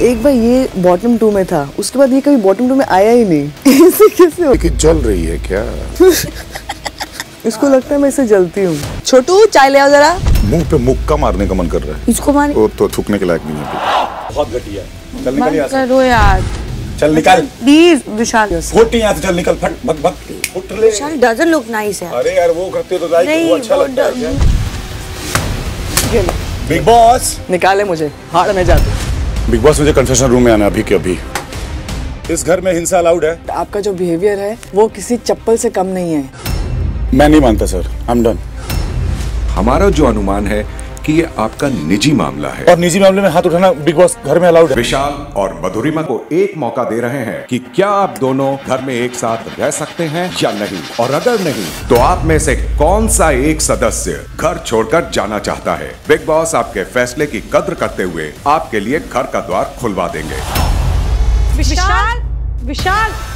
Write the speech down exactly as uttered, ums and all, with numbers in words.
एक बार ये bottom to में था, उसके बाद ये कभी बॉटम टू में आया ही नहीं। ऐसे कैसे हो? जल रही है क्या? इसको लगता है मैं इसे जलती हूँ। छोटू चाय ले आओ जरा। मुंह पे मुक्का मारने का मन कर रहा है। इसको मार। वो तो थूकने के लायक नहीं है। बहुत घटिया। चल निकल यहाँ से। करो यार। चल निकल। Please Vishal. फुट यहाँ से, चल निकल, फट भग भग फुट ले। विशाल डजंट लुक नाइस है। अरे यार वो करते तो लाइक वो अच्छा लगता है। बिग बॉस निकाले मुझे, हाड़ में जाते। बिग बॉस मुझे कन्फेशन रूम में आना अभी के अभी। इस घर में हिंसा अलाउड है? आपका जो बिहेवियर है वो किसी चप्पल से कम नहीं है। मैं नहीं मानता सर, आई एम डन। हमारा जो अनुमान है कि ये आपका निजी मामला है और निजी मामले में हाथ उठाना बिग बॉस घर में अलाउड है। विशाल और मधुरिमा को एक मौका दे रहे हैं कि क्या आप दोनों घर में एक साथ रह सकते हैं या नहीं, और अगर नहीं तो आप में से कौन सा एक सदस्य घर छोड़कर जाना चाहता है। बिग बॉस आपके फैसले की कद्र करते हुए आपके लिए घर का द्वार खुलवा देंगे। विशाल, विशाल